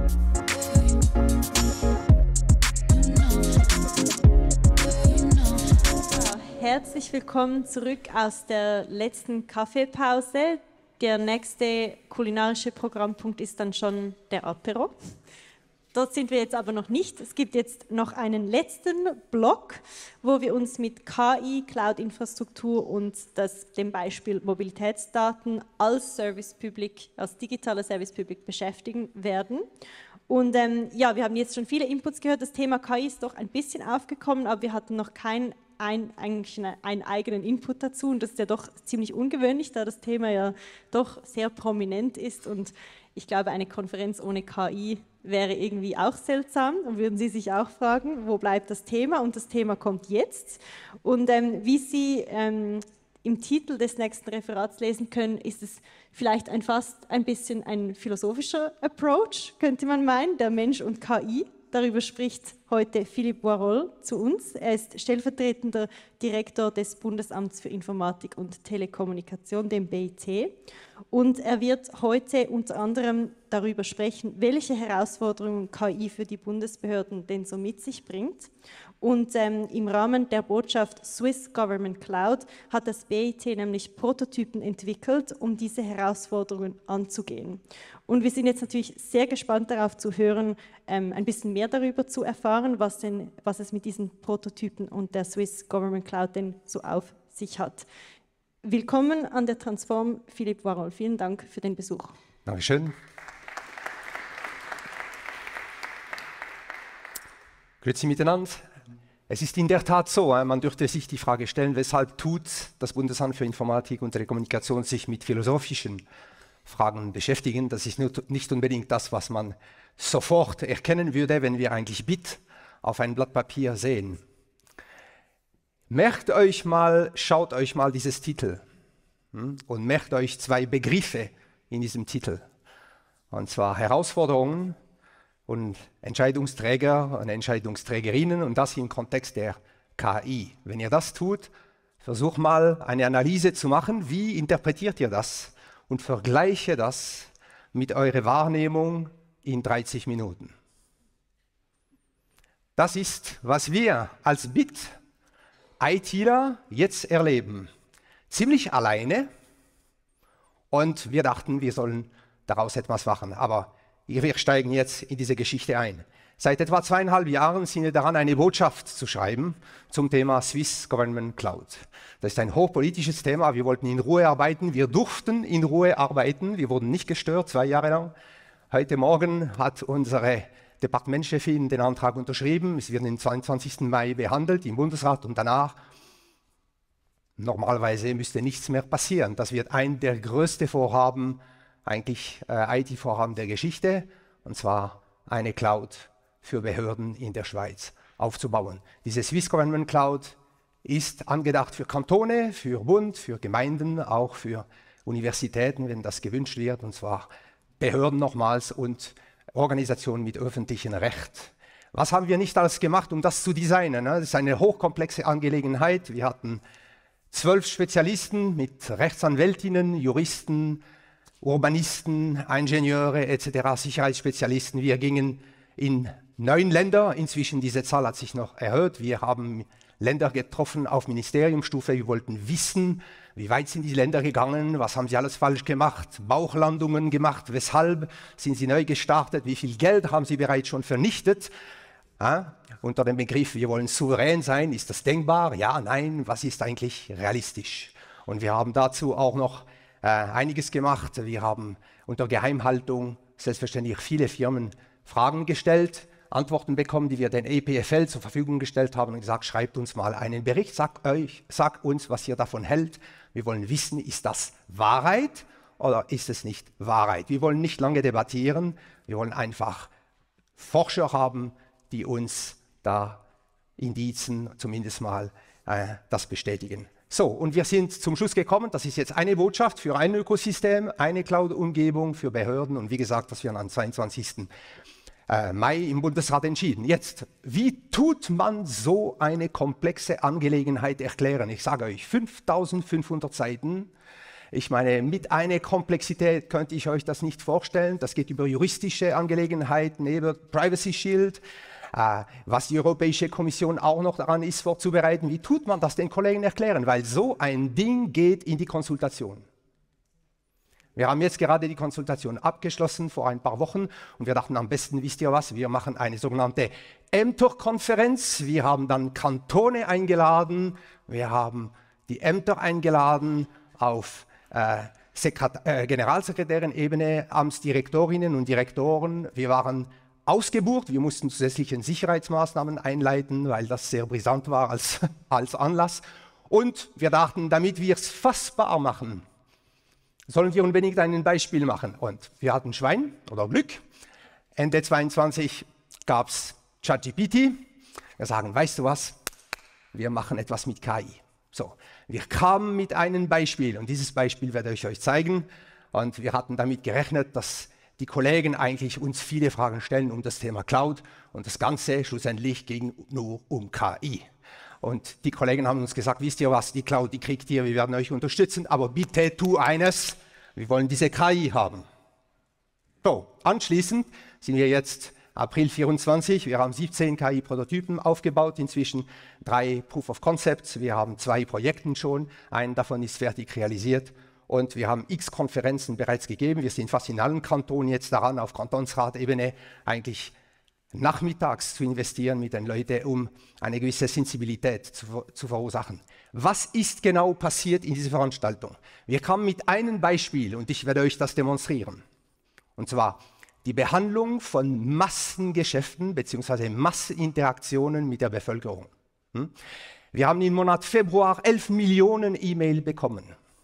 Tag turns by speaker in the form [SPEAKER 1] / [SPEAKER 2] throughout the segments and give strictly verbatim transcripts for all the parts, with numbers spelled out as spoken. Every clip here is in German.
[SPEAKER 1] Herzlich willkommen zurück aus der letzten Kaffeepause. Der nächste kulinarische Programmpunkt ist dann schon der Apero. Dort sind wir jetzt aber noch nicht. Es gibt jetzt noch einen letzten Block, wo wir uns mit K I, Cloud-Infrastruktur und das, dem Beispiel Mobilitätsdaten als Service Public, als digitaler Service Public beschäftigen werden. Und ähm, ja, wir haben jetzt schon viele Inputs gehört. Das Thema K I ist doch ein bisschen aufgekommen, aber wir hatten noch kein Ein, eigentlich eine, einen eigenen Input dazu, und das ist ja doch ziemlich ungewöhnlich, da das Thema ja doch sehr prominent ist, und ich glaube, eine Konferenz ohne K I wäre irgendwie auch seltsam, und würden Sie sich auch fragen, wo bleibt das Thema, und das Thema kommt jetzt. Und ähm, wie Sie ähm, im Titel des nächsten Referats lesen können, ist es vielleicht ein fast ein bisschen ein philosophischer Approach, könnte man meinen, der Mensch und K I. Darüber spricht heute Philippe Boirol zu uns. Er ist stellvertretender Direktor des Bundesamts für Informatik und Telekommunikation, dem B I T. Und er wird heute unter anderem darüber sprechen, welche Herausforderungen K I für die Bundesbehörden denn so mit sich bringt. Und ähm, im Rahmen der Botschaft Swiss Government Cloud hat das B I T nämlich Prototypen entwickelt, um diese Herausforderungen anzugehen. Und wir sind jetzt natürlich sehr gespannt darauf zu hören, ähm, ein bisschen mehr darüber zu erfahren, was, denn, was es mit diesen Prototypen und der Swiss Government Cloud denn so auf sich hat. Willkommen an der Transform, Philippe Boirol. Vielen Dank für den Besuch.
[SPEAKER 2] Dankeschön. Grüezi miteinander. Es ist in der Tat so, man dürfte sich die Frage stellen, weshalb tut das Bundesamt für Informatik und Telekommunikation sich mit philosophischen Fragen beschäftigen. Das ist nicht unbedingt das, was man sofort erkennen würde, wenn wir eigentlich Bit auf ein Blatt Papier sehen. Merkt euch mal, schaut euch mal dieses Titel und merkt euch zwei Begriffe in diesem Titel. Und zwar Herausforderungen und Entscheidungsträger und Entscheidungsträgerinnen, und das im Kontext der K I. Wenn ihr das tut, versucht mal eine Analyse zu machen, wie interpretiert ihr das, und vergleiche das mit eurer Wahrnehmung in dreißig Minuten. Das ist, was wir als Bit-ITler jetzt erleben. Ziemlich alleine, und wir dachten, wir sollen daraus etwas machen, aber wir steigen jetzt in diese Geschichte ein. Seit etwa zweieinhalb Jahren sind wir daran, eine Botschaft zu schreiben zum Thema Swiss Government Cloud. Das ist ein hochpolitisches Thema. Wir wollten in Ruhe arbeiten. Wir durften in Ruhe arbeiten. Wir wurden nicht gestört, zwei Jahre lang. Heute Morgen hat unsere Departementschefin den Antrag unterschrieben. Es wird am zweiundzwanzigsten Mai behandelt im Bundesrat, und danach, normalerweise, müsste nichts mehr passieren. Das wird ein der größten Vorhaben, eigentlich äh, I T-Vorhaben der Geschichte, und zwar eine Cloud für Behörden in der Schweiz aufzubauen. Diese Swiss Government Cloud ist angedacht für Kantone, für Bund, für Gemeinden, auch für Universitäten, wenn das gewünscht wird, und zwar Behörden nochmals und Organisationen mit öffentlichem Recht. Was haben wir nicht alles gemacht, um das zu designen? Das ist eine hochkomplexe Angelegenheit. Wir hatten zwölf Spezialisten mit Rechtsanwältinnen, Juristen, Urbanisten, Ingenieure et cetera, Sicherheitsspezialisten. Wir gingen in neun Länder, inzwischen diese Zahl hat sich noch erhöht. Wir haben Länder getroffen auf Ministeriumsstufe. Wir wollten wissen, wie weit sind die Länder gegangen, was haben sie alles falsch gemacht, Bauchlandungen gemacht, weshalb sind sie neu gestartet, wie viel Geld haben sie bereits schon vernichtet. Ja, unter dem Begriff, wir wollen souverän sein, ist das denkbar? Ja, nein, was ist eigentlich realistisch? Und wir haben dazu auch noch äh, einiges gemacht. Wir haben unter Geheimhaltung selbstverständlich viele Firmen Fragen gestellt, Antworten bekommen, die wir den E P F L zur Verfügung gestellt haben, und gesagt, schreibt uns mal einen Bericht, sagt, euch, sagt uns, was ihr davon hält. Wir wollen wissen, ist das Wahrheit oder ist es nicht Wahrheit? Wir wollen nicht lange debattieren, wir wollen einfach Forscher haben, die uns da Indizien zumindest mal äh, das bestätigen. So, und wir sind zum Schluss gekommen, das ist jetzt eine Botschaft für ein Ökosystem, eine Cloud-Umgebung für Behörden, und wie gesagt, das wir am zweiundzwanzigsten Mai im Bundesrat entschieden. Jetzt, wie tut man so eine komplexe Angelegenheit erklären? Ich sage euch, fünftausendfünfhundert Seiten Ich meine, mit einer Komplexität könnte ich euch das nicht vorstellen. Das geht über juristische Angelegenheiten, über Privacy Shield, äh, was die Europäische Kommission auch noch daran ist, vorzubereiten. Wie tut man das den Kollegen erklären? Weil so ein Ding geht in die Konsultation. Wir haben jetzt gerade die Konsultation abgeschlossen vor ein paar Wochen und wir dachten, am besten wisst ihr was, wir machen eine sogenannte Ämterkonferenz. Wir haben dann Kantone eingeladen, wir haben die Ämter eingeladen auf äh, äh, Generalsekretärin-Ebene, Amtsdirektorinnen und Direktoren. Wir waren ausgebucht, wir mussten zusätzliche Sicherheitsmaßnahmen einleiten, weil das sehr brisant war als, als Anlass. Und wir dachten, damit wir es fassbar machen, sollen wir unbedingt ein Beispiel machen. Und wir hatten Schwein oder Glück. Ende zweiundzwanzig gab es ChatGPT. Wir sagen, weißt du was, wir machen etwas mit K I. So, wir kamen mit einem Beispiel und dieses Beispiel werde ich euch zeigen. Und wir hatten damit gerechnet, dass die Kollegen eigentlich uns viele Fragen stellen um das Thema Cloud und das Ganze schlussendlich ging nur um K I. Und die Kollegen haben uns gesagt, wisst ihr was, die Cloud, die kriegt ihr, wir werden euch unterstützen, aber bitte tu eines, wir wollen diese K I haben. So, anschließend sind wir jetzt April vierundzwanzig, wir haben siebzehn K I-Prototypen aufgebaut, inzwischen drei Proof of Concepts, wir haben zwei Projekte schon, einen davon ist fertig realisiert und wir haben x Konferenzen bereits gegeben, wir sind fast in allen Kantonen jetzt daran, auf Kantonsratebene eigentlich nachmittags zu investieren mit den Leuten, um eine gewisse Sensibilität zu, zu verursachen. Was ist genau passiert in dieser Veranstaltung? Wir kamen mit einem Beispiel und ich werde euch das demonstrieren. Und zwar die Behandlung von Massengeschäften bzw. Masseninteraktionen mit der Bevölkerung. Wir haben im Monat Februar elf Millionen E-Mails bekommen.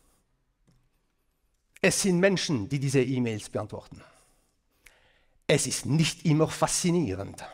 [SPEAKER 2] Es sind Menschen, die diese E-Mails beantworten. Es ist nicht immer faszinierend.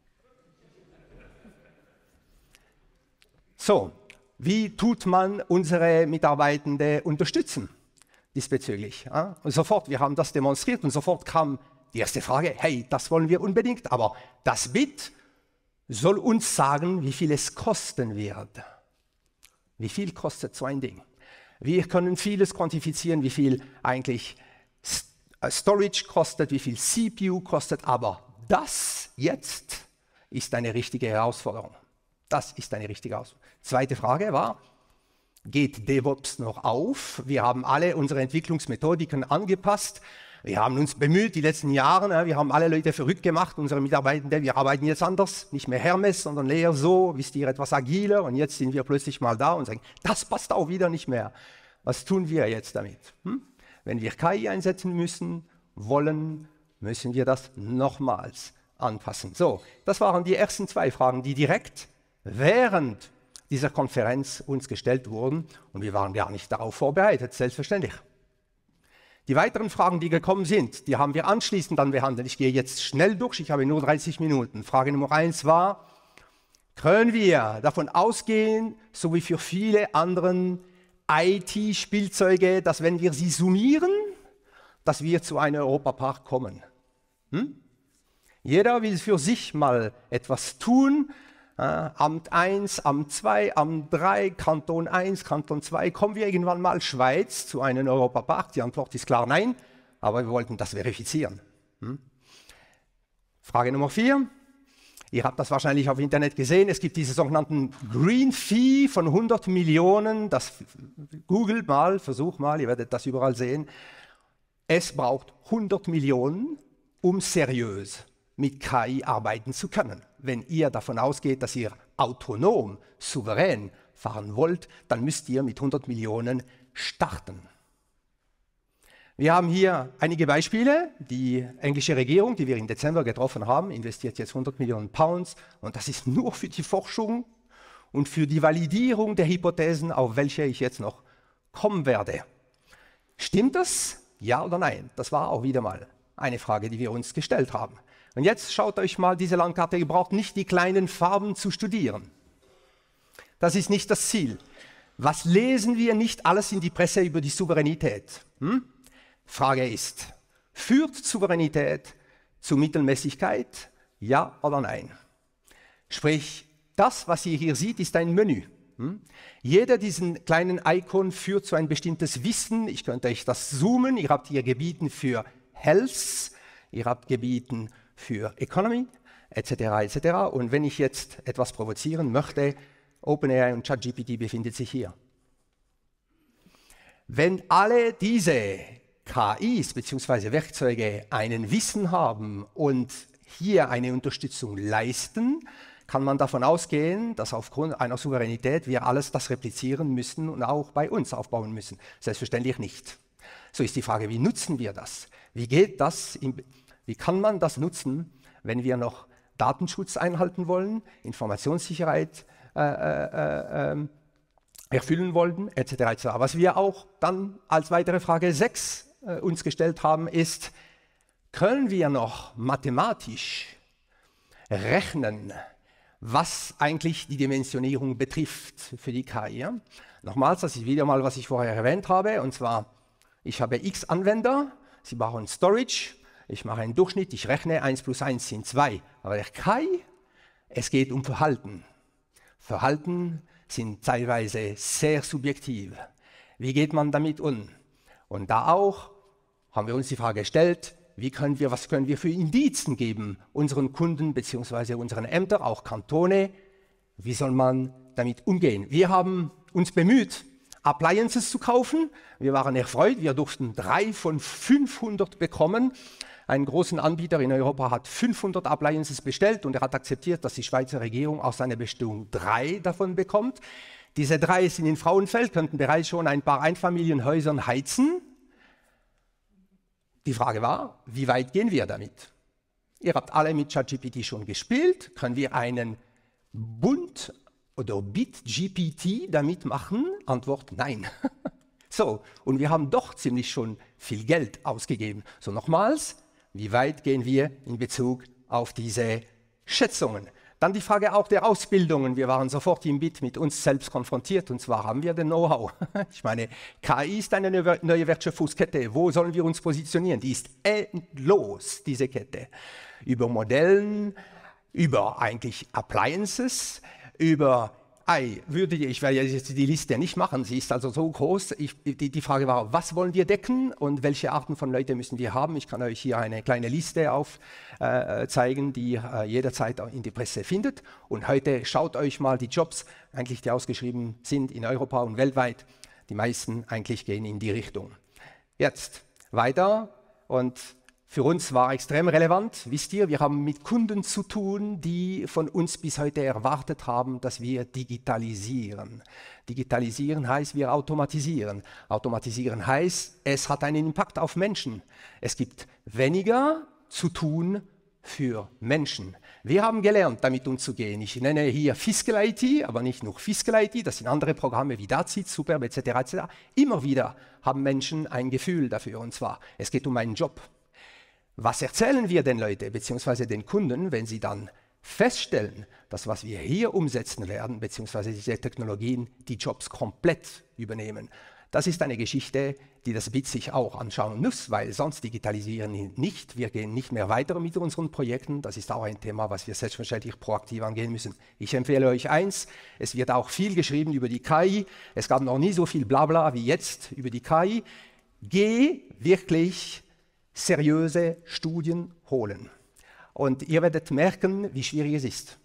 [SPEAKER 2] So, wie tut man unsere Mitarbeitenden unterstützen diesbezüglich? Ja? Und sofort, wir haben das demonstriert und sofort kam die erste Frage, hey, das wollen wir unbedingt, aber das Bit soll uns sagen, wie viel es kosten wird. Wie viel kostet so ein Ding? Wir können vieles quantifizieren, wie viel eigentlich Storage kostet, wie viel C P U kostet, aber das jetzt ist eine richtige Herausforderung. Das ist eine richtige Herausforderung. Zweite Frage war, geht DevOps noch auf? Wir haben alle unsere Entwicklungsmethodiken angepasst. Wir haben uns bemüht die letzten Jahre, wir haben alle Leute verrückt gemacht, unsere Mitarbeitenden, wir arbeiten jetzt anders, nicht mehr Hermes, sondern eher so, wisst ihr, etwas agiler und jetzt sind wir plötzlich mal da und sagen, das passt auch wieder nicht mehr. Was tun wir jetzt damit? Hm? Wenn wir K I einsetzen müssen, wollen, müssen wir das nochmals anpassen. So, das waren die ersten zwei Fragen, die direkt während dieser Konferenz uns gestellt wurden und wir waren gar nicht darauf vorbereitet, selbstverständlich. Die weiteren Fragen, die gekommen sind, die haben wir anschließend dann behandelt. Ich gehe jetzt schnell durch, ich habe nur dreißig Minuten. Frage Nummer eins war, können wir davon ausgehen, so wie für viele anderen I T-Spielzeuge, dass wenn wir sie summieren, dass wir zu einem Europapark kommen? Hm? Jeder will für sich mal etwas tun. Äh, Amt eins, Amt zwei, Amt drei, Kanton eins, Kanton zwei. Kommen wir irgendwann mal Schweiz zu einem Europapark? Die Antwort ist klar nein, aber wir wollten das verifizieren. Hm? Frage Nummer vier. Ihr habt das wahrscheinlich auf Internet gesehen. Es gibt diese sogenannten Green Fee von hundert Millionen. Das googelt mal, versucht mal, ihr werdet das überall sehen. Es braucht hundert Millionen, um seriös mit K I arbeiten zu können. Wenn ihr davon ausgeht, dass ihr autonom, souverän fahren wollt, dann müsst ihr mit hundert Millionen starten. Wir haben hier einige Beispiele. Die englische Regierung, die wir im Dezember getroffen haben, investiert jetzt hundert Millionen Pounds und das ist nur für die Forschung und für die Validierung der Hypothesen, auf welche ich jetzt noch kommen werde. Stimmt das? Ja oder nein? Das war auch wieder mal eine Frage, die wir uns gestellt haben. Und jetzt schaut euch mal diese Landkarte, ihr braucht nicht die kleinen Farben zu studieren. Das ist nicht das Ziel. Was lesen wir nicht alles in die Presse über die Souveränität? Hm? Frage ist, führt Souveränität zu Mittelmäßigkeit? Ja oder nein? Sprich, das, was ihr hier seht, ist ein Menü. Hm? Jeder diesen kleinen Icon führt zu ein bestimmtes Wissen. Ich könnte euch das zoomen. Ihr habt hier Gebieten für Health, ihr habt Gebieten für Economy, et cetera et cetera. Und wenn ich jetzt etwas provozieren möchte, OpenAI und ChatGPT befindet sich hier. Wenn alle diese K Is bzw. Werkzeuge einen Wissen haben und hier eine Unterstützung leisten, kann man davon ausgehen, dass aufgrund einer Souveränität wir alles das replizieren müssen und auch bei uns aufbauen müssen. Selbstverständlich nicht. So ist die Frage, wie nutzen wir das? Wie geht das? Wie kann man das nutzen, wenn wir noch Datenschutz einhalten wollen, Informationssicherheit äh, äh, äh, erfüllen wollen, et cetera et cetera. Was wir auch dann als weitere Frage sechs äh, uns gestellt haben, ist, können wir noch mathematisch rechnen, was eigentlich die Dimensionierung betrifft für die K I. Ja? Nochmals, das ist wieder mal, was ich vorher erwähnt habe, und zwar, ich habe x Anwender, sie brauchen Storage, ich mache einen Durchschnitt, ich rechne, eins plus eins sind zwei. Aber der K I, es geht um Verhalten. Verhalten sind teilweise sehr subjektiv. Wie geht man damit um? Und da auch haben wir uns die Frage gestellt, wie können wir, was können wir für Indizien geben, unseren Kunden bzw. unseren Ämtern, auch Kantone, wie soll man damit umgehen? Wir haben uns bemüht, Appliances zu kaufen. Wir waren erfreut, wir durften drei von fünfhundert bekommen. Ein großer Anbieter in Europa hat fünfhundert Appliances bestellt und er hat akzeptiert, dass die Schweizer Regierung aus seiner Bestellung drei davon bekommt. Diese drei sind in Frauenfeld, könnten bereits schon ein paar Einfamilienhäusern heizen. Die Frage war, wie weit gehen wir damit? Ihr habt alle mit ChatGPT schon gespielt. Können wir einen Bund- oder Bit-G P T damit machen? Antwort, nein. So, und wir haben doch ziemlich schon viel Geld ausgegeben. So nochmals, wie weit gehen wir in Bezug auf diese Schätzungen? Dann die Frage auch der Ausbildungen. Wir waren sofort im Bit mit uns selbst konfrontiert, und zwar haben wir den Know-how. Ich meine, K I ist eine neue Wertschöpfungskette. Wo sollen wir uns positionieren? Die ist endlos, diese Kette. Über Modellen, über eigentlich Appliances, über Ei, würde ich werde jetzt die Liste nicht machen, sie ist also so groß. Ich, die, die Frage war, was wollen wir decken und welche Arten von Leuten müssen wir haben? Ich kann euch hier eine kleine Liste aufzeigen, äh, die äh, jederzeit in die Presse findet. Und heute schaut euch mal die Jobs, eigentlich die ausgeschrieben sind in Europa und weltweit. Die meisten eigentlich gehen in die Richtung. Jetzt weiter, und für uns war extrem relevant, wisst ihr, wir haben mit Kunden zu tun, die von uns bis heute erwartet haben, dass wir digitalisieren. Digitalisieren heißt, wir automatisieren. Automatisieren heißt, es hat einen Impact auf Menschen. Es gibt weniger zu tun für Menschen. Wir haben gelernt, damit umzugehen. Ich nenne hier Fiscal I T, aber nicht nur Fiscal I T, das sind andere Programme wie Dazit, Superb et cetera et cetera. Immer wieder haben Menschen ein Gefühl dafür, und zwar, es geht um einen Job. Was erzählen wir den Leuten bzw. den Kunden, wenn sie dann feststellen, dass was wir hier umsetzen werden, bzw. diese Technologien die Jobs komplett übernehmen? Das ist eine Geschichte, die das Bit sich auch anschauen muss, weil sonst digitalisieren wir nicht. Wir gehen nicht mehr weiter mit unseren Projekten. Das ist auch ein Thema, was wir selbstverständlich proaktiv angehen müssen. Ich empfehle euch eins, es wird auch viel geschrieben über die K I. Es gab noch nie so viel Blabla wie jetzt über die K I. Geh wirklich seriöse Studien holen. Und ihr werdet merken, wie schwierig es ist.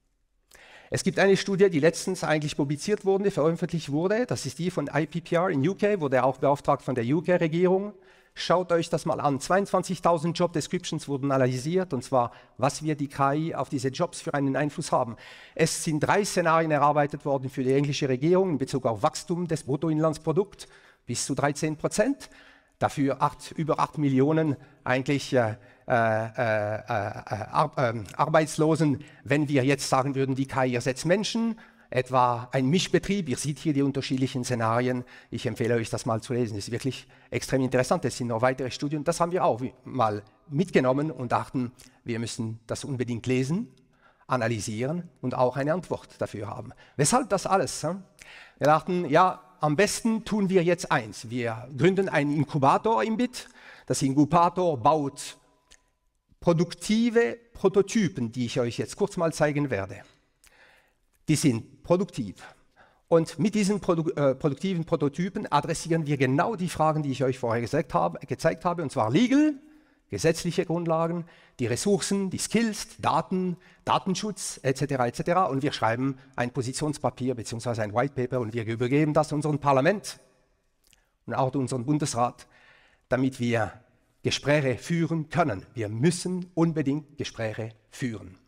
[SPEAKER 2] Es gibt eine Studie, die letztens eigentlich publiziert wurde, veröffentlicht wurde. Das ist die von I P P R in U K, wurde auch beauftragt von der U K-Regierung. Schaut euch das mal an. zweiundzwanzigtausend Job Descriptions wurden analysiert, und zwar, was wir die K I auf diese Jobs für einen Einfluss haben. Es sind drei Szenarien erarbeitet worden für die englische Regierung in Bezug auf Wachstum des Bruttoinlandsprodukts bis zu dreizehn Prozent. Dafür acht, über acht Millionen eigentlich äh, äh, äh, Ar äh, Arbeitslosen, wenn wir jetzt sagen würden, die K I ersetzt Menschen, etwa ein Mischbetrieb. Ihr seht hier die unterschiedlichen Szenarien. Ich empfehle euch, das mal zu lesen. Das ist wirklich extrem interessant. Es sind noch weitere Studien. Das haben wir auch mal mitgenommen und dachten, wir müssen das unbedingt lesen, analysieren und auch eine Antwort dafür haben. Weshalb das alles? Hm? Wir dachten, ja, am besten tun wir jetzt eins. Wir gründen einen Inkubator im Bit. Das Inkubator baut produktive Prototypen, die ich euch jetzt kurz mal zeigen werde. Die sind produktiv. Und mit diesen Produ äh, produktiven Prototypen adressieren wir genau die Fragen, die ich euch vorher gesagt habe, gezeigt habe, und zwar Legal, gesetzliche Grundlagen, die Ressourcen, die Skills, Daten, Datenschutz et cetera et cetera. Und wir schreiben ein Positionspapier bzw. ein White Paper und wir übergeben das unserem Parlament und auch unserem Bundesrat, damit wir Gespräche führen können. Wir müssen unbedingt Gespräche führen.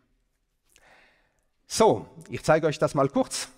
[SPEAKER 2] So, ich zeige euch das mal kurz.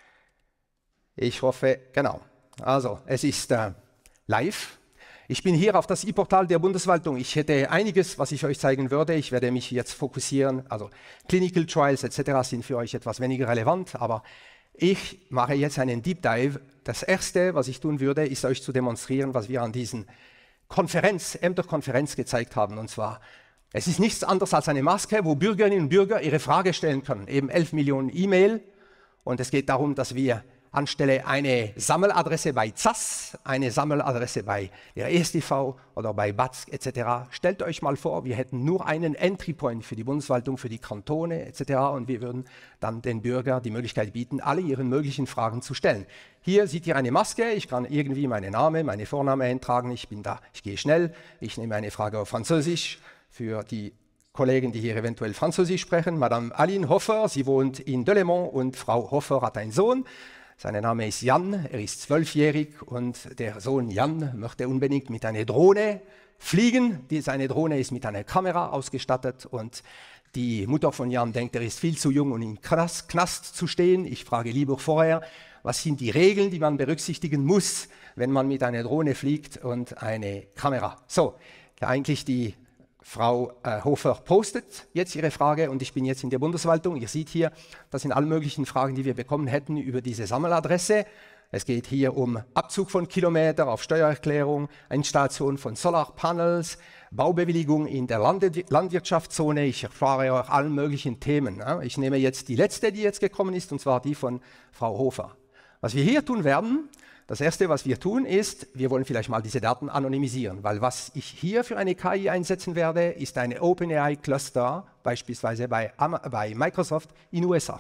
[SPEAKER 2] Ich hoffe, genau. Also, es ist äh, live. Ich bin hier auf das e-Portal der Bundesverwaltung. Ich hätte einiges, was ich euch zeigen würde. Ich werde mich jetzt fokussieren. Also, Clinical Trials et cetera sind für euch etwas weniger relevant, aber ich mache jetzt einen Deep Dive. Das Erste, was ich tun würde, ist euch zu demonstrieren, was wir an diesen Konferenz, Ämterkonferenz gezeigt haben. Und zwar, es ist nichts anderes als eine Maske, wo Bürgerinnen und Bürger ihre Frage stellen können. Eben elf Millionen E-Mail. Und es geht darum, dass wir anstelle eine Sammeladresse bei Z A S, eine Sammeladresse bei der E S T V oder bei B A Z et cetera. Stellt euch mal vor, wir hätten nur einen Entry Point für die Bundesverwaltung, für die Kantone et cetera. Und wir würden dann den Bürgern die Möglichkeit bieten, alle ihre möglichen Fragen zu stellen. Hier seht ihr eine Maske, ich kann irgendwie meinen Namen, meine Vornamen eintragen, ich bin da, ich gehe schnell, ich nehme eine Frage auf Französisch für die Kollegen, die hier eventuell Französisch sprechen. Madame Aline Hofer, sie wohnt in Delémont und Frau Hofer hat einen Sohn. Sein Name ist Jan, er ist zwölfjährig und der Sohn Jan möchte unbedingt mit einer Drohne fliegen. Die, seine Drohne ist mit einer Kamera ausgestattet und die Mutter von Jan denkt, er ist viel zu jung, um im Knast, Knast zu stehen. Ich frage lieber vorher, was sind die Regeln, die man berücksichtigen muss, wenn man mit einer Drohne fliegt und eine Kamera. So, eigentlich die Frau äh, Hofer postet jetzt ihre Frage und ich bin jetzt in der Bundesverwaltung. Ihr seht hier, das sind alle möglichen Fragen, die wir bekommen hätten über diese Sammeladresse. Es geht hier um Abzug von Kilometern auf Steuererklärung, Installation von Solarpanels, Baubewilligung in der Land Landwirtschaftszone. Ich erfahre auch allen möglichen Themen. Ja. Ich nehme jetzt die letzte, die jetzt gekommen ist, und zwar die von Frau Hofer. Was wir hier tun werden, das Erste, was wir tun, ist, wir wollen vielleicht mal diese Daten anonymisieren, weil was ich hier für eine K I einsetzen werde, ist eine OpenAI-Cluster, beispielsweise bei, bei Microsoft in U S A.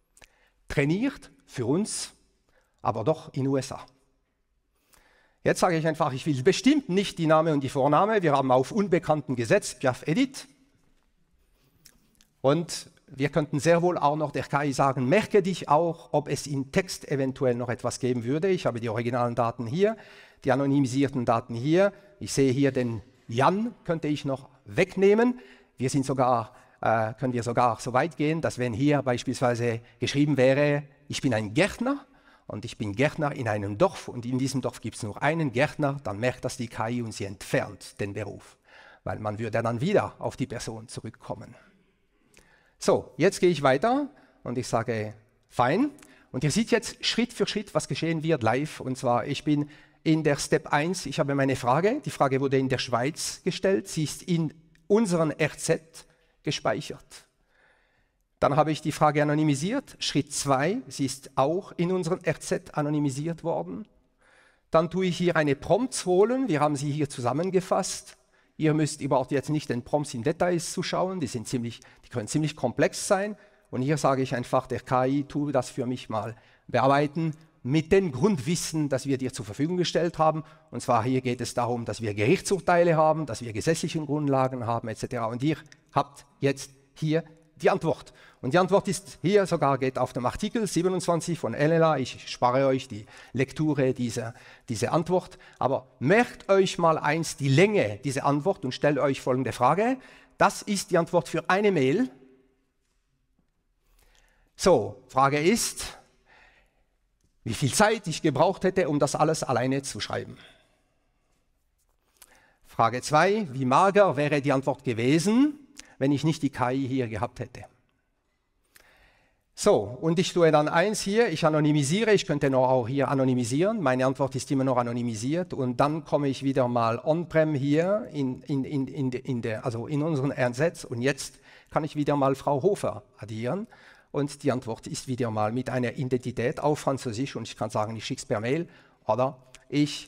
[SPEAKER 2] Trainiert für uns, aber doch in U S A. Jetzt sage ich einfach, ich will bestimmt nicht die Name und die Vorname. Wir haben auf Unbekannten gesetzt, Piaf Edit. Und wir könnten sehr wohl auch noch der K I sagen, merke dich auch, ob es in Text eventuell noch etwas geben würde. Ich habe die originalen Daten hier, die anonymisierten Daten hier. Ich sehe hier den Jan, könnte ich noch wegnehmen. Wir sind sogar, äh, können wir sogar so weit gehen, dass wenn hier beispielsweise geschrieben wäre, ich bin ein Gärtner und ich bin Gärtner in einem Dorf und in diesem Dorf gibt es nur einen Gärtner, dann merkt das die K I und sie entfernt den Beruf, weil man würde dann wieder auf die Person zurückkommen. So, jetzt gehe ich weiter und ich sage, fein. Und ihr seht jetzt Schritt für Schritt, was geschehen wird live. Und zwar, ich bin in der Step eins, ich habe meine Frage. Die Frage wurde in der Schweiz gestellt. Sie ist in unseren R Z gespeichert. Dann habe ich die Frage anonymisiert. Schritt zwei, sie ist auch in unseren R Z anonymisiert worden. Dann tue ich hier eine Prompts holen. Wir haben sie hier zusammengefasst. Ihr müsst überhaupt jetzt nicht den Prompts in Details zuschauen, die, sind ziemlich, die können ziemlich komplex sein. Und hier sage ich einfach, der K I, tu das für mich mal bearbeiten mit dem Grundwissen, das wir dir zur Verfügung gestellt haben. Und zwar hier geht es darum, dass wir Gerichtsurteile haben, dass wir gesetzliche Grundlagen haben et cetera. Und ihr habt jetzt hier die Antwort. Und die Antwort ist hier sogar, geht auf dem Artikel siebenundzwanzig von L L A. Ich spare euch die Lektüre dieser, dieser Antwort. Aber merkt euch mal eins, die Länge dieser Antwort und stellt euch folgende Frage. Das ist die Antwort für eine Mail. So, Frage ist, wie viel Zeit ich gebraucht hätte, um das alles alleine zu schreiben. Frage zwei, wie mager wäre die Antwort gewesen, wenn ich nicht die K I hier gehabt hätte. So, und ich tue dann eins hier, ich anonymisiere, ich könnte noch auch hier anonymisieren, meine Antwort ist immer noch anonymisiert und dann komme ich wieder mal on-prem hier in, in, in, in, in, der, also in unseren R Z und jetzt kann ich wieder mal Frau Hofer addieren und die Antwort ist wieder mal mit einer Identität auf Französisch und ich kann sagen, ich schicke es per Mail oder ich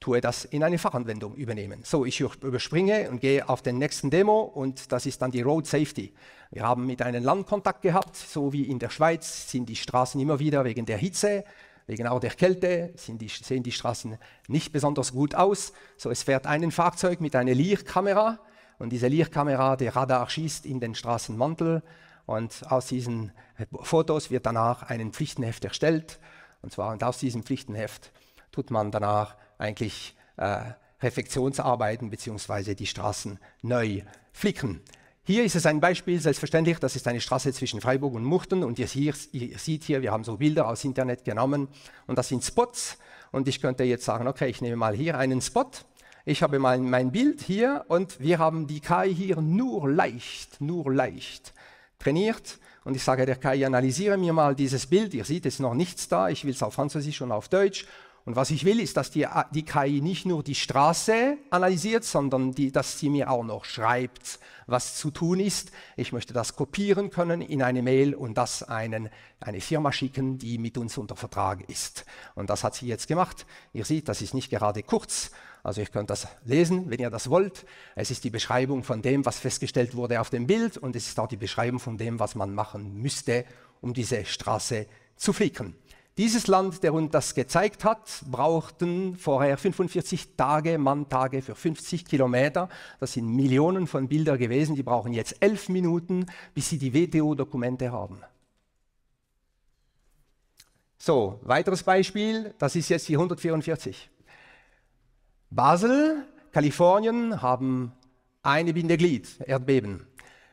[SPEAKER 2] tue das in eine Fachanwendung übernehmen. So, ich überspringe und gehe auf den nächsten Demo und das ist dann die Road Safety. Wir haben mit einem Land Kontakt gehabt, so wie in der Schweiz sind die Straßen immer wieder wegen der Hitze, wegen auch der Kälte, sind die, sehen die Straßen nicht besonders gut aus. So, es fährt ein Fahrzeug mit einer Lear-Kamera und diese Lear-Kamera, der Radar schießt in den Straßenmantel und aus diesen Fotos wird danach ein Pflichtenheft erstellt und zwar und aus diesem Pflichtenheft tut man danach eigentlich äh, Reflektionsarbeiten bzw. die Straßen neu flicken. Hier ist es ein Beispiel, selbstverständlich, das ist eine Straße zwischen Freiburg und Murten und ihr, hier, ihr seht hier, wir haben so Bilder aus Internet genommen und das sind Spots und ich könnte jetzt sagen, okay, ich nehme mal hier einen Spot, ich habe mal mein Bild hier und wir haben die K I hier nur leicht, nur leicht trainiert und ich sage der K I, analysiere mir mal dieses Bild, ihr seht, es ist noch nichts da, ich will es auf Französisch und auf Deutsch. Und was ich will, ist, dass die, die K I nicht nur die Straße analysiert, sondern die, dass sie mir auch noch schreibt, was zu tun ist. Ich möchte das kopieren können in eine Mail und das einen, eine Firma schicken, die mit uns unter Vertrag ist. Und das hat sie jetzt gemacht. Ihr seht, das ist nicht gerade kurz. Also ihr könnt das lesen, wenn ihr das wollt. Es ist die Beschreibung von dem, was festgestellt wurde auf dem Bild und es ist auch die Beschreibung von dem, was man machen müsste, um diese Straße zu flicken. Dieses Land, der uns das gezeigt hat, brauchten vorher fünfundvierzig Tage, Manntage für fünfzig Kilometer. Das sind Millionen von Bildern gewesen. Die brauchen jetzt elf Minuten, bis sie die W T O-Dokumente haben. So, weiteres Beispiel, das ist jetzt die hundertvierundvierzig. Basel, Kalifornien haben eine Bindeglied, Erdbeben.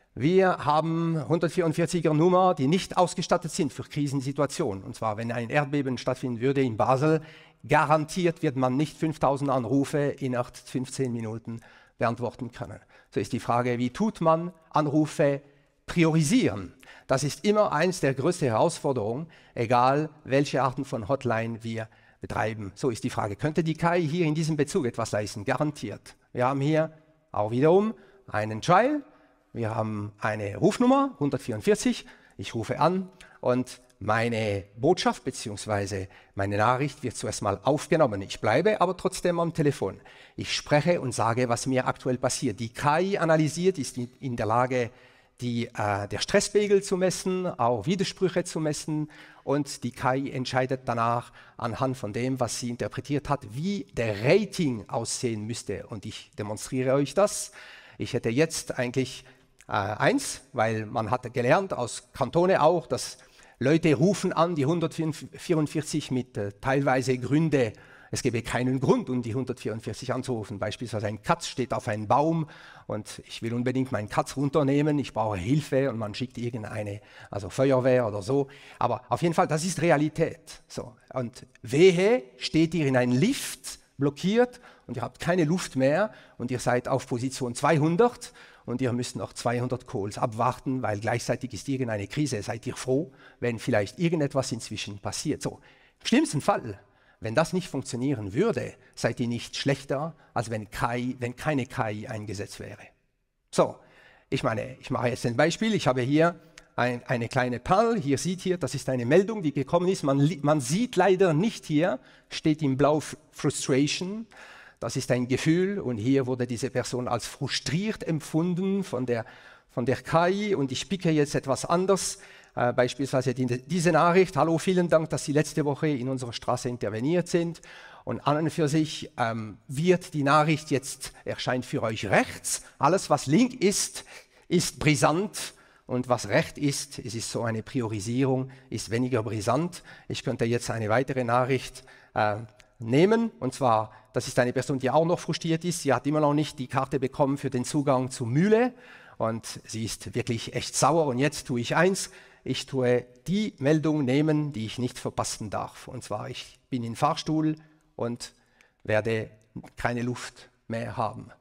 [SPEAKER 2] Wir haben hundertvierundvierziger Nummer, die nicht ausgestattet sind für Krisensituationen. Und zwar, wenn ein Erdbeben stattfinden würde in Basel, garantiert wird man nicht fünftausend Anrufe innerhalb fünfzehn Minuten beantworten können. So ist die Frage, wie tut man Anrufe priorisieren? Das ist immer eins der größten Herausforderungen, egal welche Arten von Hotline wir betreiben. So ist die Frage, könnte die K I hier in diesem Bezug etwas leisten? Garantiert. Wir haben hier auch wiederum einen Trial. Wir haben eine Rufnummer, hundertvierundvierzig, ich rufe an und meine Botschaft bzw. meine Nachricht wird zuerst mal aufgenommen. Ich bleibe aber trotzdem am Telefon. Ich spreche und sage, was mir aktuell passiert. Die K I analysiert, ist in der Lage, die, äh, der Stresspegel zu messen, auch Widersprüche zu messen und die K I entscheidet danach anhand von dem, was sie interpretiert hat, wie der Rating aussehen müsste. Und ich demonstriere euch das. Ich hätte jetzt eigentlich Äh, eins, weil man hat gelernt aus Kantone auch, dass Leute rufen an die hundertvierundvierzig mit äh, teilweise Gründe. Es gäbe keinen Grund, um die hundertvierundvierzig anzurufen. Beispielsweise ein Katz steht auf einem Baum und ich will unbedingt meinen Katz runternehmen, ich brauche Hilfe und man schickt irgendeine, also Feuerwehr oder so. Aber auf jeden Fall, das ist Realität. So. Und wehe, steht ihr in einem Lift, blockiert und ihr habt keine Luft mehr und ihr seid auf Position zweihundert und ihr müsst noch zweihundert Calls abwarten, weil gleichzeitig ist irgendeine Krise. Seid ihr froh, wenn vielleicht irgendetwas inzwischen passiert? So, im schlimmsten Fall, wenn das nicht funktionieren würde, seid ihr nicht schlechter, als wenn, K I, wenn keine K I eingesetzt wäre. So, ich meine, ich mache jetzt ein Beispiel. Ich habe hier ein, eine kleine Panel. Hier seht ihr, das ist eine Meldung, die gekommen ist. Man, man sieht leider nicht hier, steht in blau Frustration. Das ist ein Gefühl und hier wurde diese Person als frustriert empfunden von der, von der K I und ich picke jetzt etwas anders, äh, beispielsweise die, diese Nachricht, hallo, vielen Dank, dass Sie letzte Woche in unserer Straße interveniert sind und an und für sich ähm, wird die Nachricht jetzt, erscheint für euch rechts, alles was link ist, ist brisant und was recht ist, es ist so eine Priorisierung, ist weniger brisant. Ich könnte jetzt eine weitere Nachricht äh, nehmen und zwar, das ist eine Person, die auch noch frustriert ist. Sie hat immer noch nicht die Karte bekommen für den Zugang zur Mühle und sie ist wirklich echt sauer. Und jetzt tue ich eins, ich tue die Meldung nehmen, die ich nicht verpassen darf. Und zwar, ich bin im Fahrstuhl und werde keine Luft mehr haben.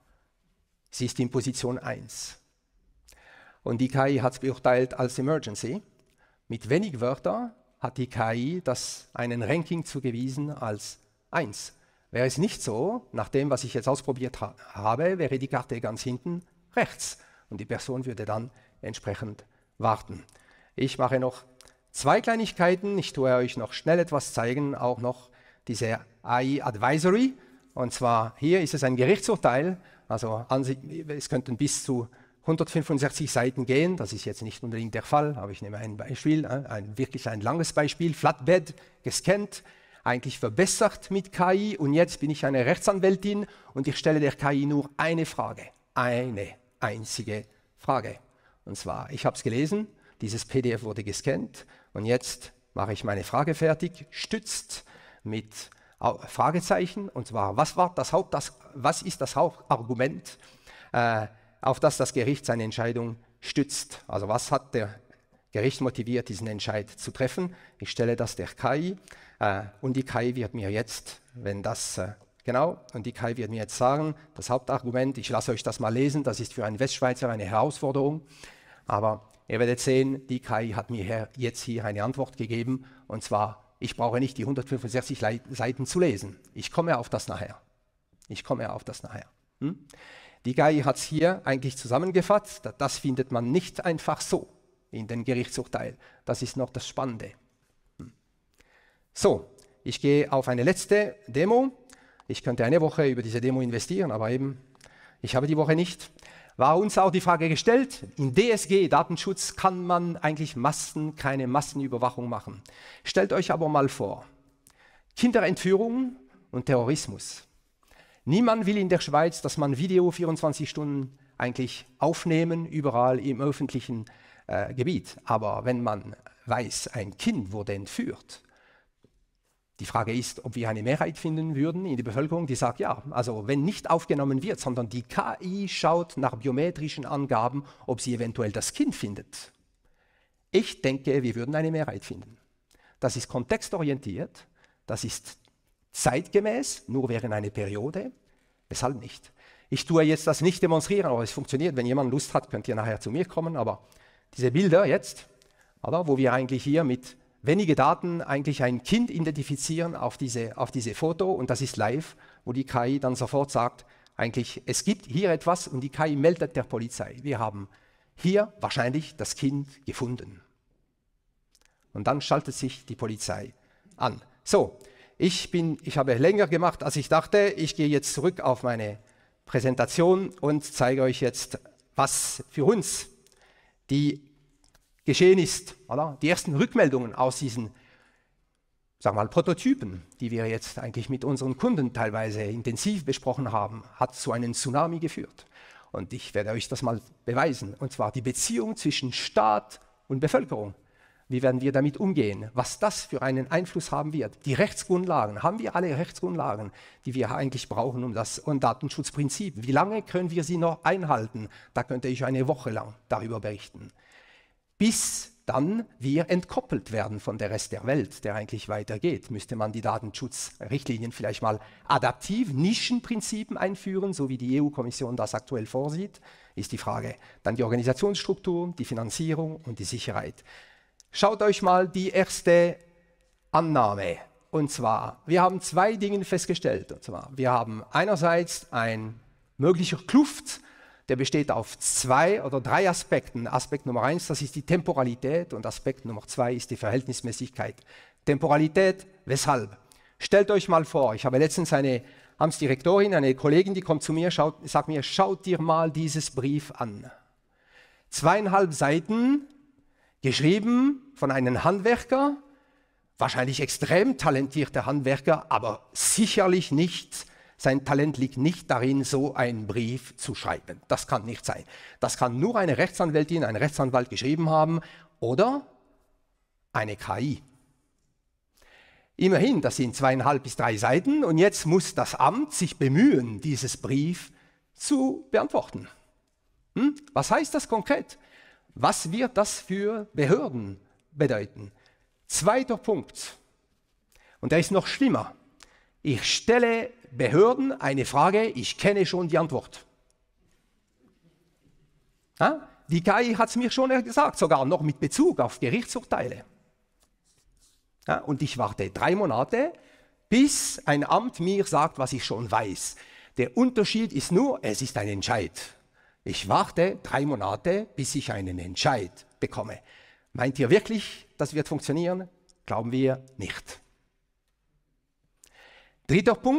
[SPEAKER 2] Sie ist in Position eins. Und die K I hat es beurteilt als Emergency. Mit wenig Wörtern hat die K I das einen Ranking zugewiesen als eins. Wäre es nicht so, nach dem, was ich jetzt ausprobiert ha habe, wäre die Karte ganz hinten rechts und die Person würde dann entsprechend warten. Ich mache noch zwei Kleinigkeiten. Ich tue euch noch schnell etwas zeigen, auch noch diese A I Advisory. Und zwar hier ist es ein Gerichtsurteil, also es könnten bis zu hundertfünfundsechzig Seiten gehen, das ist jetzt nicht unbedingt der Fall, aber ich nehme ein Beispiel, ein, wirklich ein langes Beispiel, Flatbed, gescannt, eigentlich verbessert mit K I und jetzt bin ich eine Rechtsanwältin und ich stelle der K I nur eine Frage, eine einzige Frage. Und zwar, ich habe es gelesen, dieses P D F wurde gescannt und jetzt mache ich meine Frage fertig, stützt mit Fragezeichen, und zwar, was, war das Haupt, das, was ist das Hauptargument, äh, auf das das Gericht seine Entscheidung stützt? Also was hat der Gericht motiviert, diesen Entscheid zu treffen? Ich stelle das der K I äh, und die K I wird mir jetzt, wenn das, äh, genau, und die K I wird mir jetzt sagen, das Hauptargument, ich lasse euch das mal lesen, das ist für einen Westschweizer eine Herausforderung, aber ihr werdet sehen, die K I hat mir hier, jetzt hier eine Antwort gegeben, und zwar, ich brauche nicht die hundertfünfundsechzig Seiten zu lesen. Ich komme auf das nachher. Ich komme auf das nachher. Hm? Die K I hat es hier eigentlich zusammengefasst. Das findet man nicht einfach so in den Gerichtsurteil. Das ist noch das Spannende. Hm. So, ich gehe auf eine letzte Demo. Ich könnte eine Woche über diese Demo investieren, aber eben, ich habe die Woche nicht. War uns auch die Frage gestellt, in D S G, Datenschutz, kann man eigentlich Massen, keine Massenüberwachung machen. Stellt euch aber mal vor, Kinderentführung und Terrorismus. Niemand will in der Schweiz, dass man Video vierundzwanzig Stunden eigentlich aufnehmen, überall im öffentlichen äh, Gebiet. Aber wenn man weiß, ein Kind wurde entführt, die Frage ist, ob wir eine Mehrheit finden würden in der Bevölkerung, die sagt, ja, also wenn nicht aufgenommen wird, sondern die K I schaut nach biometrischen Angaben, ob sie eventuell das Kind findet. Ich denke, wir würden eine Mehrheit finden. Das ist kontextorientiert, das ist zeitgemäß, nur während einer Periode. Weshalb nicht? Ich tue jetzt das nicht demonstrieren, aber es funktioniert. Wenn jemand Lust hat, könnt ihr nachher zu mir kommen. Aber diese Bilder jetzt, oder, wo wir eigentlich hier mit wenige Daten eigentlich ein Kind identifizieren auf diese, auf diese Foto, und das ist live, wo die K I dann sofort sagt, eigentlich, es gibt hier etwas und die K I meldet der Polizei. Wir haben hier wahrscheinlich das Kind gefunden. Und dann schaltet sich die Polizei an. So, ich, bin, ich habe länger gemacht, als ich dachte. Ich gehe jetzt zurück auf meine Präsentation und zeige euch jetzt, was für uns die geschehen ist, oder? Die ersten Rückmeldungen aus diesen, sagen wir mal, Prototypen, die wir jetzt eigentlich mit unseren Kunden teilweise intensiv besprochen haben, hat zu einem Tsunami geführt. Und ich werde euch das mal beweisen, und zwar die Beziehung zwischen Staat und Bevölkerung. Wie werden wir damit umgehen? Was das für einen Einfluss haben wird? Die Rechtsgrundlagen, haben wir alle Rechtsgrundlagen, die wir eigentlich brauchen, um das und Datenschutzprinzip? Wie lange können wir sie noch einhalten? Da könnte ich eine Woche lang darüber berichten. Bis dann wir entkoppelt werden von der Rest der Welt, der eigentlich weitergeht, müsste man die Datenschutzrichtlinien vielleicht mal adaptiv Nischenprinzipien einführen, so wie die E U-Kommission das aktuell vorsieht, ist die Frage. Dann die Organisationsstrukturen, die Finanzierung und die Sicherheit. Schaut euch mal die erste Annahme. Und zwar, wir haben zwei Dinge festgestellt. Und zwar, wir haben einerseits ein möglicher Kluft, der besteht auf zwei oder drei Aspekten. Aspekt Nummer eins, das ist die Temporalität, und Aspekt Nummer zwei ist die Verhältnismäßigkeit. Temporalität, weshalb? Stellt euch mal vor, ich habe letztens eine Amtsdirektorin, eine Kollegin, die kommt zu mir, schaut, sagt mir, schaut dir mal dieses Brief an. Zweieinhalb Seiten, geschrieben von einem Handwerker, wahrscheinlich extrem talentierter Handwerker, aber sicherlich nicht. Sein Talent liegt nicht darin, so einen Brief zu schreiben. Das kann nicht sein. Das kann nur eine Rechtsanwältin, ein Rechtsanwalt geschrieben haben oder eine K I. Immerhin, das sind zweieinhalb bis drei Seiten und jetzt muss das Amt sich bemühen, dieses Brief zu beantworten. Hm? Was heißt das konkret? Was wird das für Behörden bedeuten? Zweiter Punkt, und der ist noch schlimmer. Ich stelle Behörden eine Frage, ich kenne schon die Antwort. Ja? Die K I hat es mir schon gesagt, sogar noch mit Bezug auf Gerichtsurteile. Ja, und ich warte drei Monate, bis ein Amt mir sagt, was ich schon weiß. Der Unterschied ist nur, es ist ein Entscheid. Ich warte drei Monate, bis ich einen Entscheid bekomme. Meint ihr wirklich, das wird funktionieren? Glauben wir nicht. Dritter Punkt,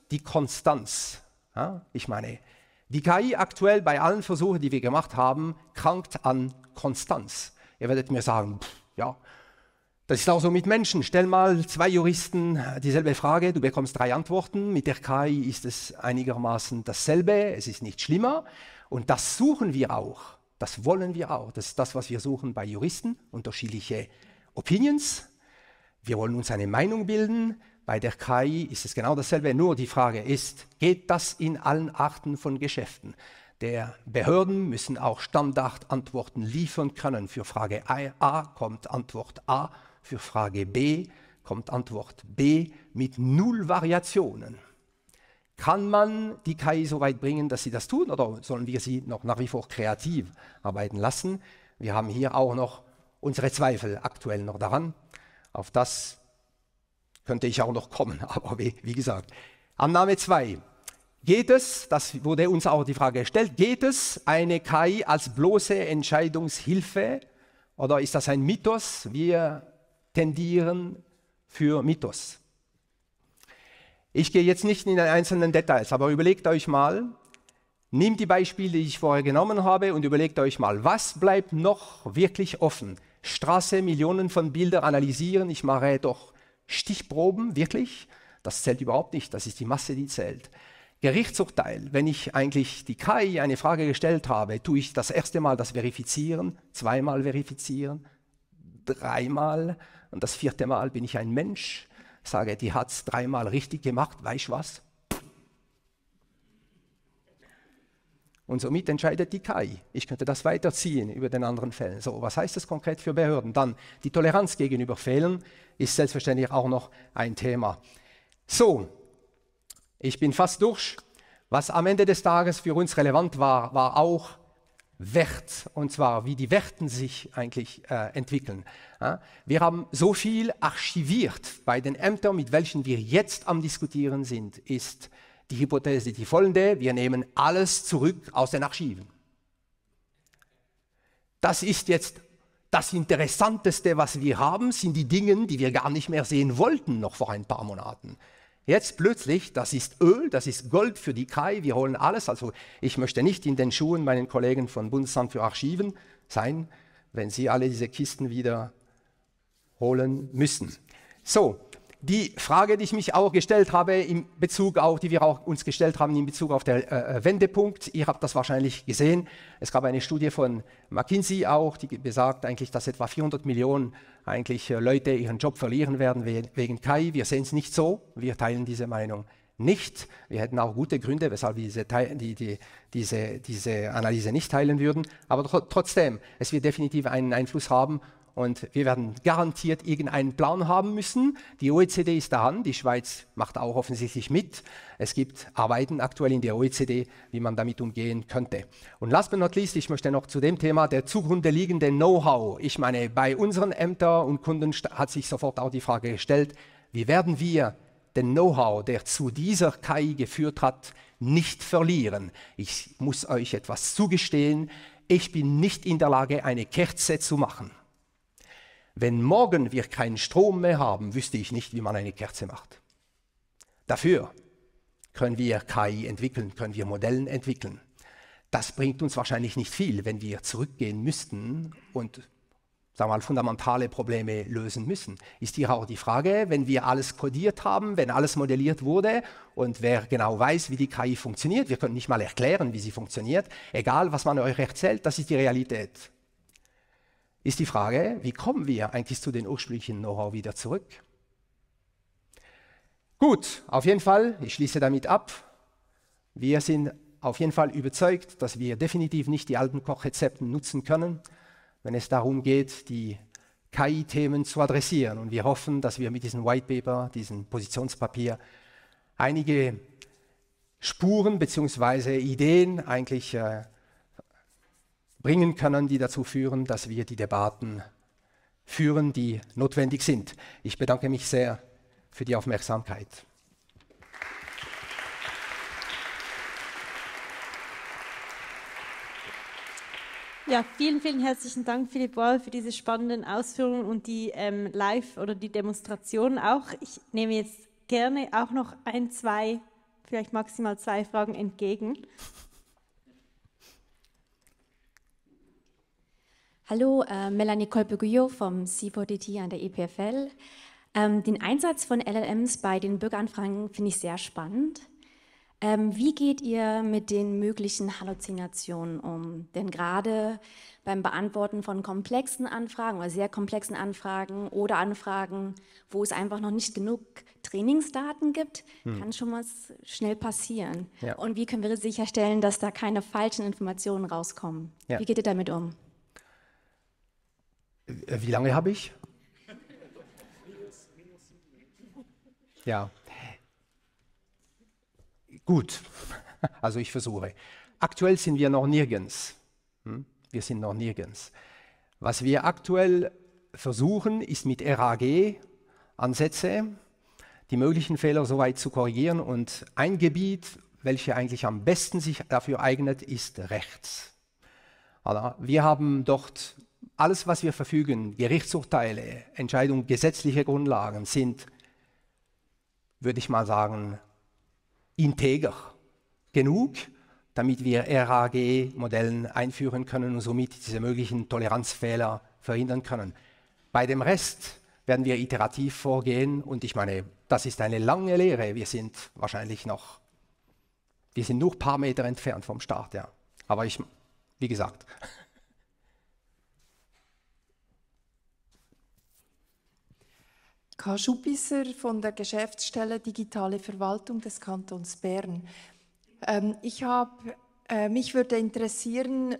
[SPEAKER 2] die Konstanz. Ja, ich meine, die K I aktuell bei allen Versuchen, die wir gemacht haben, krankt an Konstanz. Ihr werdet mir sagen, pff, ja, das ist auch so mit Menschen. Stell mal zwei Juristen dieselbe Frage, du bekommst drei Antworten. Mit der K I ist es einigermaßen dasselbe, es ist nicht schlimmer. Und das suchen wir auch, das wollen wir auch. Das ist das, was wir suchen bei Juristen, unterschiedliche Opinions. Wir wollen uns eine Meinung bilden. Bei der K I ist es genau dasselbe, nur die Frage ist, geht das in allen Arten von Geschäften? Der Behörden müssen auch Standardantworten liefern können. Für Frage A kommt Antwort A, für Frage B kommt Antwort B mit null Variationen. Kann man die K I so weit bringen, dass sie das tun, oder sollen wir sie noch nach wie vor kreativ arbeiten lassen? Wir haben hier auch noch unsere Zweifel aktuell noch daran. Auf das könnte ich auch noch kommen, aber wie, wie gesagt. Annahme zwei. Geht es, das wurde uns auch die Frage gestellt, geht es eine K I als bloße Entscheidungshilfe oder ist das ein Mythos? Wir tendieren für Mythos. Ich gehe jetzt nicht in die einzelnen Details, aber überlegt euch mal, nehmt die Beispiele, die ich vorher genommen habe und überlegt euch mal, was bleibt noch wirklich offen? Straße, Millionen von Bildern analysieren, ich mache doch Stichproben, wirklich? Das zählt überhaupt nicht, das ist die Masse, die zählt. Gerichtsurteil, wenn ich eigentlich die K I eine Frage gestellt habe, tue ich das erste Mal das Verifizieren, zweimal verifizieren, dreimal und das vierte Mal bin ich ein Mensch, sage, die hat es dreimal richtig gemacht, weißt du was? Und somit entscheidet die K I. Ich könnte das weiterziehen über den anderen Fällen. So, was heißt das konkret für Behörden? Dann die Toleranz gegenüber Fehlern ist selbstverständlich auch noch ein Thema. So, ich bin fast durch. Was am Ende des Tages für uns relevant war, war auch Wert, und zwar wie die Werten sich eigentlich äh, entwickeln. Ja, wir haben so viel archiviert bei den Ämtern, mit welchen wir jetzt am Diskutieren sind, ist die Hypothese die folgende: Wir nehmen alles zurück aus den Archiven. Das ist jetzt das Interessanteste, was wir haben, sind die Dinge, die wir gar nicht mehr sehen wollten, noch vor ein paar Monaten. Jetzt plötzlich, das ist Öl, das ist Gold für die K I, wir holen alles. Also ich möchte nicht in den Schuhen meinen Kollegen von Bundesamt für Archiven sein, wenn sie alle diese Kisten wieder holen müssen. So, die Frage, die ich mich auch gestellt habe, in Bezug auf, die wir auch uns gestellt haben in Bezug auf den äh, Wendepunkt, ihr habt das wahrscheinlich gesehen, es gab eine Studie von McKinsey auch, die besagt eigentlich, dass etwa vierhundert Millionen eigentlich äh, Leute ihren Job verlieren werden we wegen K I. Wir sehen es nicht so, wir teilen diese Meinung nicht. Wir hätten auch gute Gründe, weshalb wir diese, die, die, diese, diese Analyse nicht teilen würden, aber tr trotzdem, es wird definitiv einen Einfluss haben. Und wir werden garantiert irgendeinen Plan haben müssen. Die O E C D ist daran, die Schweiz macht auch offensichtlich mit. Es gibt Arbeiten aktuell in der O E C D, wie man damit umgehen könnte. Und last but not least, ich möchte noch zu dem Thema der zugrunde liegenden Know-how. Ich meine, bei unseren Ämtern und Kunden hat sich sofort auch die Frage gestellt, wie werden wir den Know-how, der zu dieser K I geführt hat, nicht verlieren? Ich muss euch etwas zugestehen, ich bin nicht in der Lage, eine Kerze zu machen. Wenn morgen wir keinen Strom mehr haben, wüsste ich nicht, wie man eine Kerze macht. Dafür können wir K I entwickeln, können wir Modellen entwickeln. Das bringt uns wahrscheinlich nicht viel, wenn wir zurückgehen müssten und, sagen wir mal, fundamentale Probleme lösen müssen. Ist hier auch die Frage, wenn wir alles kodiert haben, wenn alles modelliert wurde und wer genau weiß, wie die K I funktioniert, wir können nicht mal erklären, wie sie funktioniert, egal was man euch erzählt, das ist die Realität. Ist die Frage, wie kommen wir eigentlich zu den ursprünglichen Know-how wieder zurück? Gut, auf jeden Fall, ich schließe damit ab. Wir sind auf jeden Fall überzeugt, dass wir definitiv nicht die alten Kochrezepten nutzen können, wenn es darum geht, die K I-Themen zu adressieren. Und wir hoffen, dass wir mit diesem White Paper, diesem Positionspapier, einige Spuren bzw. Ideen eigentlich äh, bringen können, die dazu führen, dass wir die Debatten führen, die notwendig sind. Ich bedanke mich sehr für die Aufmerksamkeit.
[SPEAKER 1] Ja, vielen, vielen herzlichen Dank, Philipp Boll, für diese spannenden Ausführungen und die ähm, Live- oder die Demonstration auch. Ich nehme jetzt gerne auch noch ein, zwei vielleicht maximal zwei Fragen entgegen.
[SPEAKER 3] Hallo, äh, Melanie Kolpe-Guyot vom C vier D T an der E P F L. Ähm, den Einsatz von L L Ms bei den Bürgeranfragen finde ich sehr spannend. Ähm, wie geht ihr mit den möglichen Halluzinationen um? Denn gerade beim Beantworten von komplexen Anfragen oder sehr komplexen Anfragen oder Anfragen, wo es einfach noch nicht genug Trainingsdaten gibt, hm. kann schon was schnell passieren. Ja. Und wie können wir sicherstellen, dass da keine falschen Informationen rauskommen? Ja. Wie geht ihr damit um?
[SPEAKER 2] Wie lange habe ich? Ja. Gut, also ich versuche. Aktuell sind wir noch nirgends. Hm? Wir sind noch nirgends. Was wir aktuell versuchen, ist mit R A G-Ansätze die möglichen Fehler soweit zu korrigieren. Und ein Gebiet, welches eigentlich am besten sich dafür eignet, ist Rechts. Also wir haben dort alles, was wir verfügen, Gerichtsurteile, Entscheidungen, gesetzliche Grundlagen sind, würde ich mal sagen, integer genug, damit wir R A G-Modellen einführen können und somit diese möglichen Toleranzfehler verhindern können. Bei dem Rest werden wir iterativ vorgehen und ich meine, das ist eine lange Lehre. Wir sind wahrscheinlich noch, wir sind nur ein paar Meter entfernt vom Start, ja. Aber ich, wie gesagt.
[SPEAKER 4] Karl Schubisser von der Geschäftsstelle Digitale Verwaltung des Kantons Bern. Ähm, ich hab, äh, mich würde interessieren,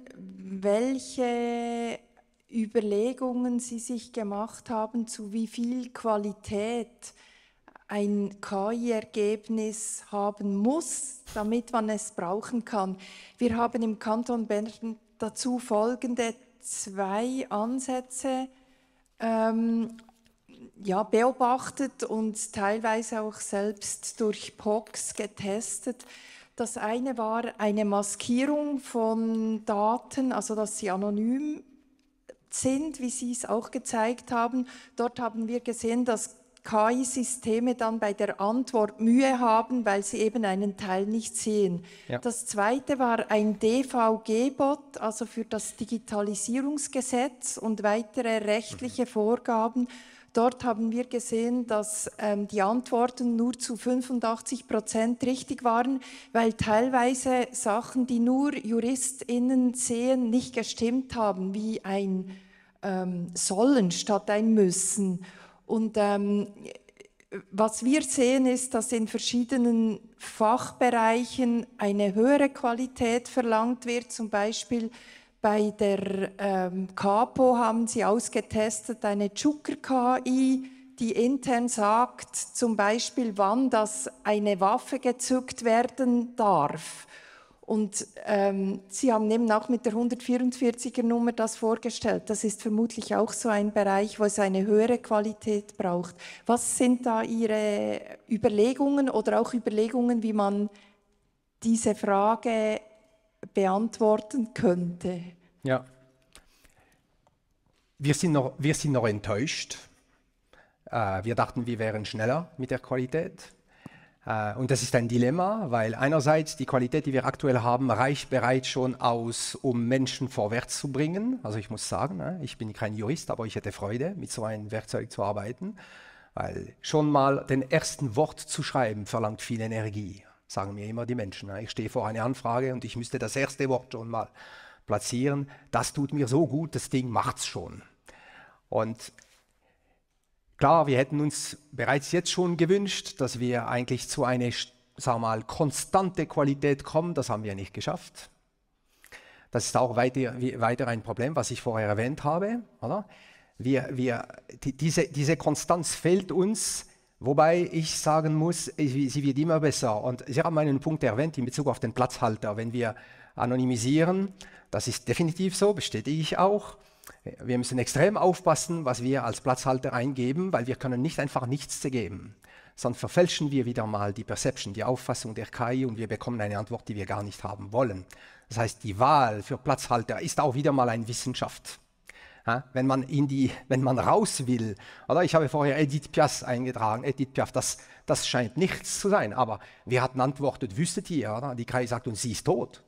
[SPEAKER 4] welche Überlegungen Sie sich gemacht haben, zu wie viel Qualität ein K I-Ergebnis haben muss, damit man es brauchen kann. Wir haben im Kanton Bern dazu folgende zwei Ansätze ähm, ja, beobachtet und teilweise auch selbst durch P O C getestet. Das eine war eine Maskierung von Daten, also dass sie anonym sind, wie Sie es auch gezeigt haben. Dort haben wir gesehen, dass K I-Systeme dann bei der Antwort Mühe haben, weil sie eben einen Teil nicht sehen. Ja. Das zweite war ein D V G-Bot, also für das Digitalisierungsgesetz und weitere rechtliche mhm. Vorgaben. Dort haben wir gesehen, dass ähm, die Antworten nur zu fünfundachtzig Prozent richtig waren, weil teilweise Sachen, die nur JuristInnen sehen, nicht gestimmt haben, wie ein ähm, sollen statt ein müssen. Und ähm, was wir sehen, ist, dass in verschiedenen Fachbereichen eine höhere Qualität verlangt wird, zum Beispiel bei der ähm, Kapo haben sie ausgetestet eine Joker-K I, die intern sagt, zum Beispiel, wann das eine Waffe gezückt werden darf. Und ähm, sie haben eben auch mit der hundertvierundvierziger Nummer das vorgestellt. Das ist vermutlich auch so ein Bereich, wo es eine höhere Qualität braucht. Was sind da Ihre Überlegungen oder auch Überlegungen, wie man diese Frage beantworten könnte?
[SPEAKER 2] Ja, wir sind noch, wir sind noch enttäuscht. Äh, wir dachten, wir wären schneller mit der Qualität. Äh, und das ist ein Dilemma, weil einerseits die Qualität, die wir aktuell haben, reicht bereits schon aus, um Menschen vorwärts zu bringen. Also ich muss sagen, ne, ich bin kein Jurist, aber ich hätte Freude, mit so einem Werkzeug zu arbeiten. Weil schon mal den ersten Wort zu schreiben, verlangt viel Energie. Sagen mir immer die Menschen. Ich stehe vor einer Anfrage und ich müsste das erste Wort schon mal platzieren. Das tut mir so gut, das Ding macht's schon. Und klar, wir hätten uns bereits jetzt schon gewünscht, dass wir eigentlich zu einer, sagen wir mal, konstante Qualität kommen. Das haben wir nicht geschafft. Das ist auch weiter, weiter ein Problem, was ich vorher erwähnt habe. Oder? Wir, wir, die, diese, diese Konstanz fehlt uns. Wobei ich sagen muss, sie wird immer besser. Und Sie haben einen Punkt erwähnt in Bezug auf den Platzhalter. Wenn wir anonymisieren, das ist definitiv so, bestätige ich auch. Wir müssen extrem aufpassen, was wir als Platzhalter eingeben, weil wir können nicht einfach nichts geben. Sonst verfälschen wir wieder mal die Perception, die Auffassung der K I und wir bekommen eine Antwort, die wir gar nicht haben wollen. Das heißt, die Wahl für Platzhalter ist auch wieder mal eine Wissenschaft. Wenn man, in die, wenn man raus will. Oder? Ich habe vorher Edith Piaf eingetragen. Edith Piaf, das, das scheint nichts zu sein. Aber wir hatten antwortet, wüsstet ihr? Oder? Die Kai sagt, und sie ist tot.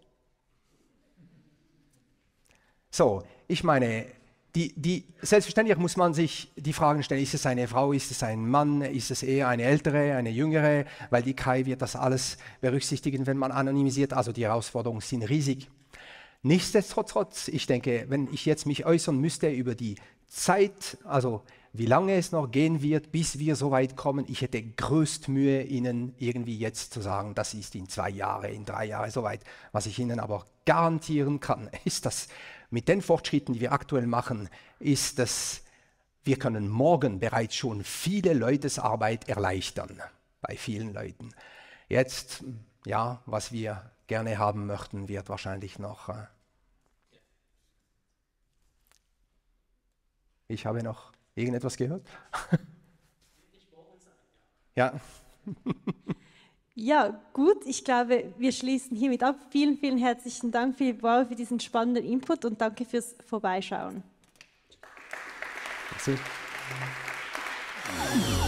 [SPEAKER 2] So, ich meine, die, die, selbstverständlich muss man sich die Fragen stellen, ist es eine Frau, ist es ein Mann, ist es eher eine ältere, eine jüngere? Weil die Kai wird das alles berücksichtigen, wenn man anonymisiert. Also die Herausforderungen sind riesig. Nichtsdestotrotz, ich denke, wenn ich jetzt mich äußern müsste über die Zeit, also wie lange es noch gehen wird, bis wir so weit kommen, ich hätte größt Mühe, Ihnen irgendwie jetzt zu sagen, das ist in zwei Jahren, in drei Jahren so weit. Was ich Ihnen aber garantieren kann, ist, dass mit den Fortschritten, die wir aktuell machen, ist, dass wir können morgen bereits schon viele Leutes Arbeit erleichtern, bei vielen Leuten. Jetzt, ja, was wir gerne haben möchten, wird wahrscheinlich noch. Äh ich habe noch irgendetwas gehört. Ja.
[SPEAKER 1] Ja, gut, ich glaube, wir schließen hiermit ab. Vielen, vielen herzlichen Dank für, wow, für diesen spannenden Input und danke fürs Vorbeischauen.
[SPEAKER 2] Merci.